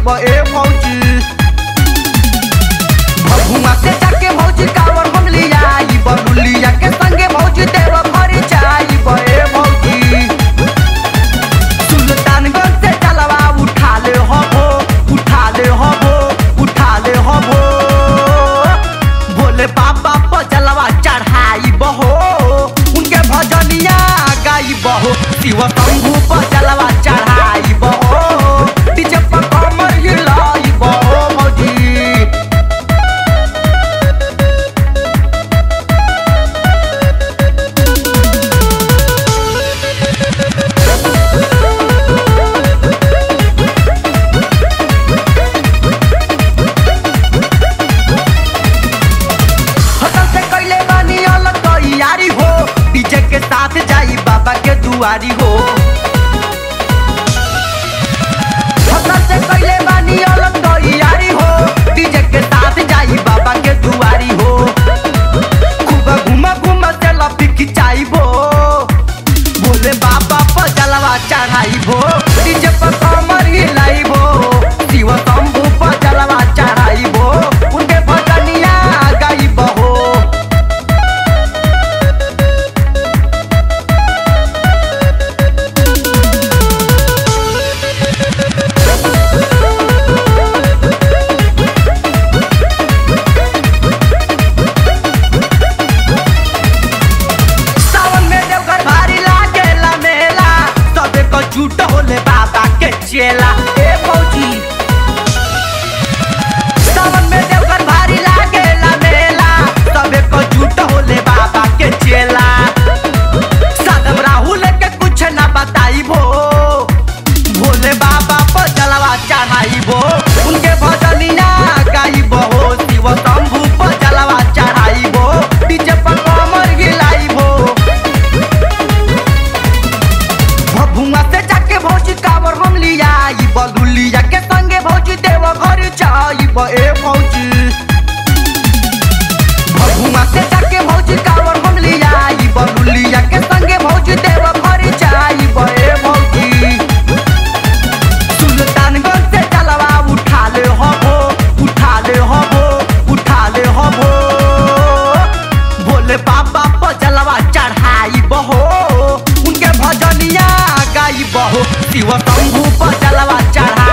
ए भौजी। भभुआ से जाके भौजी कावर हम लियाई बलुलिया के संगे भौजी देव भरी जाई ए भौजी। सुल्तानगंज से चलवा उठा ले हबो उठा ले हबो उठा ले हबो। भोले बाबा पर जलवा चढ़ाई बहो उनके भजनिया गाई बहो। शिव शंभू पर जलवा चढ़ाई बहो डीजे पर कमर हिलाई बहो भौजी। डीजे के साथ जाई बाबा के दुआरी हो। फसल से पहले बानी अलग तैयारी हो डीजे के साथ जाई बाबा के दुआरी हो। खूब घूमा घूमा से लपी खिंचाई भो भोले बाबा पर जलवा चढ़ाई भो डीजे पर कमर हिलाई भो। शिव शंभू पर जलवा चढ़ाई भो उनके भजनिया गाई बहो। झूठ होले बाबा के चेला ए भौजी। सावन में देवघर भारी लागेला मेला सबे को झूठ होले बाबा के चेला। सादम राहुल के कुछ ना बताई भो भोले बाबा पर जलवा चढ़ाई भो उनके भजनिया गाई बहो। शिव शंभू पर जलवा चढ़ाई भो डीजे पर कमर हिलाई भो। भभुआ से जाके भौजी कावर हम लियाई बलुलिया के संगे भौजी देव घर जाई ए भौजी। भभुआ से जाके भौजी कावर हम लियाई बलुलिया के संगे भौजी देव घर जाई ए भौजी। सुल्तानगंज से चलवा उठा ले हबो उठा ले हबो उठा ले हबो। भोले बाबा पर जलवा चढ़ाई बहो उनके भजनिया गाई बहो। शिव शंभू पर जलवा चढ़ा